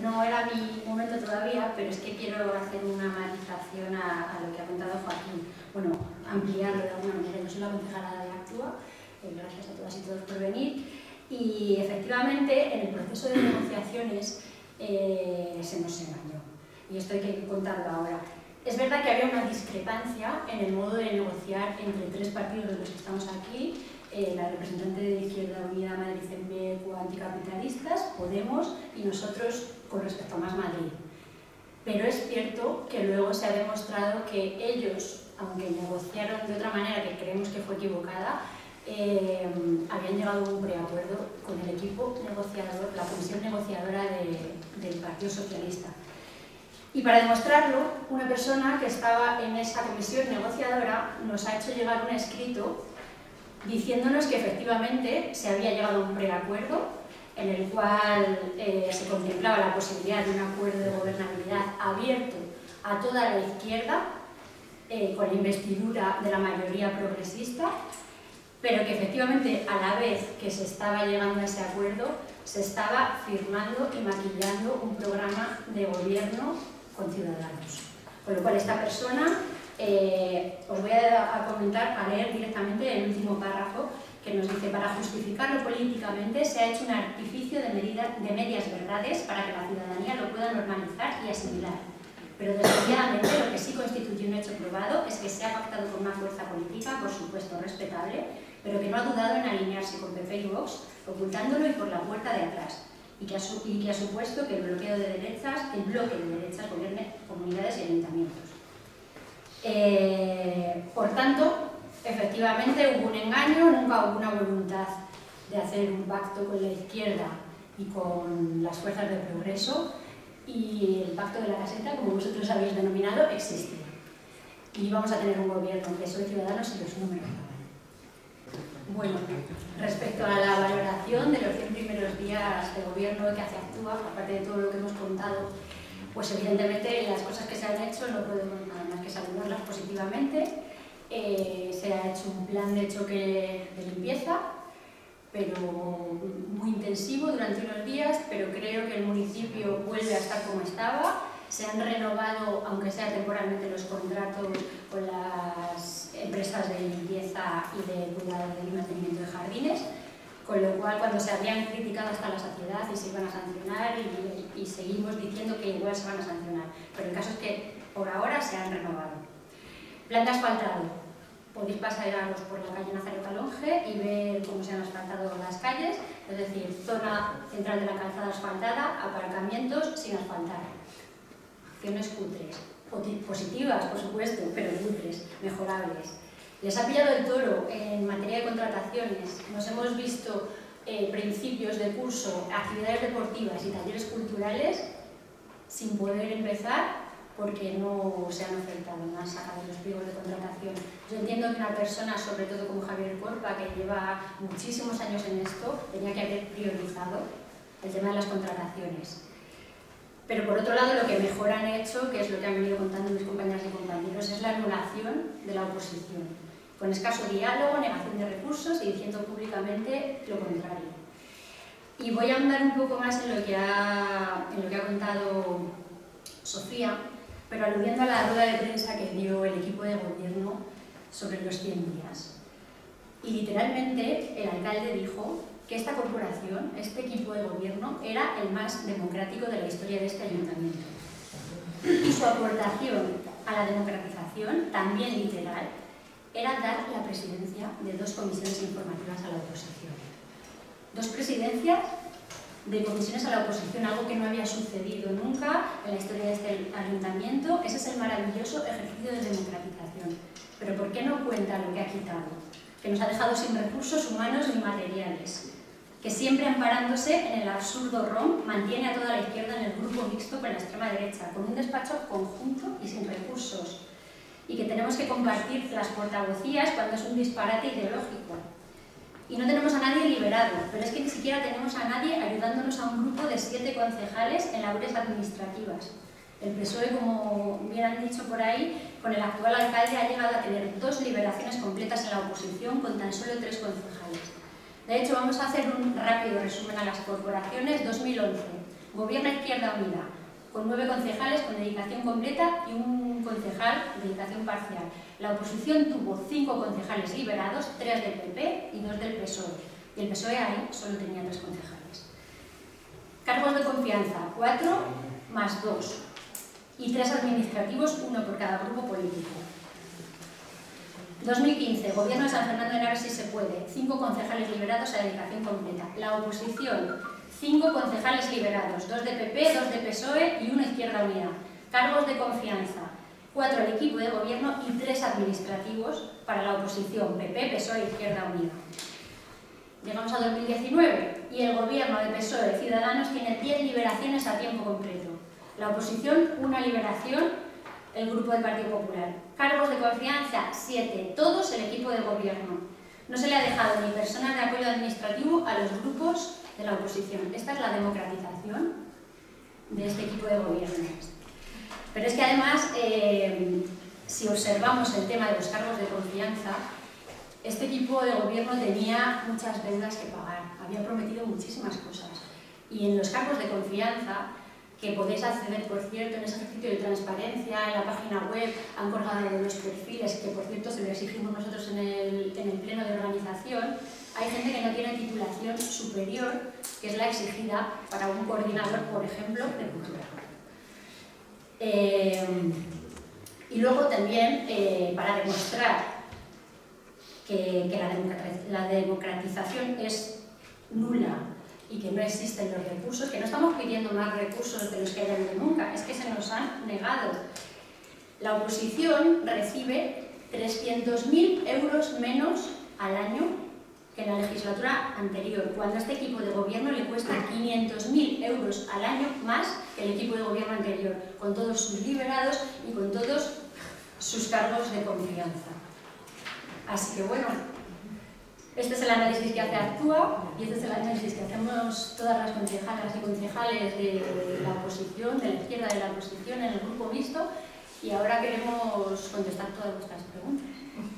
no era mi momento todavía, pero es que quiero hacer una matización a lo que ha contado Joaquín. Bueno, ampliarlo de alguna manera. Yo soy la concejala de Actúa, gracias a todas y todos por venir. Y efectivamente, en el proceso de negociaciones se nos engañó. Y esto hay que contarlo ahora. Es verdad que había una discrepancia en el modo de negociar entre tres partidos de los que estamos aquí, la representante de Izquierda Unida, Madrid CNV, anticapitalistas, Podemos y nosotros con respecto a Más Madrid. Pero es cierto que luego se ha demostrado que ellos, aunque negociaron de otra manera que creemos que fue equivocada, habían llegado a un preacuerdo con el equipo negociador, la comisión negociadora del Partido Socialista. Y para demostrarlo, una persona que estaba en esa comisión negociadora nos ha hecho llegar un escrito diciéndonos que efectivamente se había llegado a un preacuerdo en el cual se contemplaba la posibilidad de un acuerdo de gobernabilidad abierto a toda la izquierda, con la investidura de la mayoría progresista, pero que efectivamente a la vez que se estaba llegando a ese acuerdo se estaba firmando y maquillando un programa de gobierno con Ciudadanos. Con lo cual esta persona, os voy a comentar, a leer directamente el último párrafo que nos dice: para justificarlo políticamente se ha hecho un artificio de medias verdades para que la ciudadanía lo pueda normalizar y asimilar. Pero desgraciadamente lo que sí constituye un hecho probado es que se ha pactado con una fuerza política, por supuesto respetable, pero que no ha dudado en alinearse con PP y Vox, ocultándolo y por la puerta de atrás, y que ha supuesto que el bloque de derechas gobierne comunidades y ayuntamientos. Por tanto, efectivamente hubo un engaño, nunca hubo una voluntad de hacer un pacto con la izquierda y con las fuerzas de progreso, y el pacto de la caseta, como vosotros habéis denominado, existía. Y vamos a tener un gobierno que soy Ciudadanos y los números. Bueno, respecto a la valoración de los 100 primeros días de gobierno que hace Actúa, aparte de todo lo que hemos contado, pues evidentemente las cosas que se han hecho no podemos nada más que saludarlas positivamente. Se ha hecho un plan de choque de limpieza, pero muy intensivo durante unos días, pero creo que el municipio vuelve a estar como estaba. Se han renovado, aunque sea temporalmente, los contratos con las empresas de limpieza y de cuidado y mantenimiento de jardines, con lo cual cuando se habían criticado hasta la saciedad y se iban a sancionar, y seguimos diciendo que igual se van a sancionar, pero el caso es que por ahora se han renovado. Plan de asfaltado. Podéis pasearos por la calle Nazario Calonge y ver cómo se han asfaltado las calles, es decir, zona central de la calzada asfaltada, aparcamientos sin asfaltar. Acciones cutres, positivas por supuesto, pero cutres, mejorables. Les ha pillado el toro en materia de contrataciones. Nos hemos visto principios de curso, actividades deportivas y talleres culturales sin poder empezar porque no se han ofertado, no han sacado los pliegos de contratación. Yo entiendo que una persona, sobre todo como Javier Corpa, que lleva muchísimos años en esto, tenía que haber priorizado el tema de las contrataciones. Pero por otro lado, lo que mejor han hecho, que es lo que han venido contando mis compañeras y compañeros, es la anulación de la oposición, con escaso diálogo, negación de recursos y diciendo públicamente lo contrario. Y voy a ahondar un poco más en lo que ha contado Sofía, pero aludiendo a la rueda de prensa que dio el equipo de gobierno sobre los 100 días. Y literalmente el alcalde dijo que esta corporación, este equipo de gobierno, era el más democrático de la historia de este ayuntamiento. Y su aportación a la democratización, también literal, era dar la presidencia de 2 comisiones informativas a la oposición. 2 presidencias de comisiones a la oposición, algo que no había sucedido nunca en la historia de este ayuntamiento. Ese es el maravilloso ejercicio de democratización. Pero ¿por qué no cuenta lo que ha quitado? Que nos ha dejado sin recursos humanos ni materiales, que siempre amparándose en el absurdo ROM mantiene a toda la izquierda en el grupo mixto con la extrema derecha, con un despacho conjunto y sin recursos, y que tenemos que compartir las portavocías cuando es un disparate ideológico. Y no tenemos a nadie liberado, pero es que ni siquiera tenemos a nadie ayudándonos a un grupo de 7 concejales en labores administrativas. El PSOE, como bien han dicho por ahí, con el actual alcalde ha llegado a tener 2 liberaciones completas en la oposición con tan solo 3 concejales. De hecho, vamos a hacer un rápido resumen a las corporaciones. 2011, Gobierna Izquierda Unida, con 9 concejales con dedicación completa y un concejal de dedicación parcial. La oposición tuvo 5 concejales liberados, 3 del PP y 2 del PSOE. Y el PSOE ahí solo tenía 3 concejales. Cargos de confianza, 4 más 2. Y 3 administrativos, 1 por cada grupo político. 2015, Gobierno de San Fernando de Henares, si se puede, 5 concejales liberados a dedicación completa. La oposición, 5 concejales liberados, 2 de PP, 2 de PSOE y 1 Izquierda Unida. Cargos de confianza, 4 al equipo de gobierno y 3 administrativos para la oposición, PP, PSOE e Izquierda Unida. Llegamos a 2019 y el gobierno de PSOE de Ciudadanos tiene 10 liberaciones a tiempo completo. La oposición, 1 liberación, el grupo del Partido Popular. Cargos de confianza, 7, todos el equipo de gobierno. No se le ha dejado ni personal de apoyo administrativo a los grupos de la oposición. Esta es la democratización de este equipo de gobierno. Pero es que además, si observamos el tema de los cargos de confianza, este equipo de gobierno tenía muchas deudas que pagar, había prometido muchísimas cosas. Y en los cargos de confianza, que podéis acceder, por cierto, en ese ejercicio de transparencia, en la página web, han colgado los perfiles, que por cierto se lo exigimos nosotros en el pleno de organización. Hay gente que no tiene titulación superior, que es la exigida para un coordinador, por ejemplo, de cultura. Y luego también, para demostrar que la democratización es nula y que no existen los recursos, que no estamos pidiendo más recursos de los que hayan habido nunca, es que se nos han negado. La oposición recibe 300.000 euros menos al año que en la legislatura anterior, cuando a este equipo de gobierno le cuesta 500.000 euros al año más que el equipo de gobierno anterior, con todos sus liberados y con todos sus cargos de confianza. Así que bueno, este es el análisis que hace Actúa y este es el análisis que hacemos todas las concejalas y concejales de la oposición, de la izquierda de la oposición en el grupo mixto, y ahora queremos contestar todas vuestras preguntas.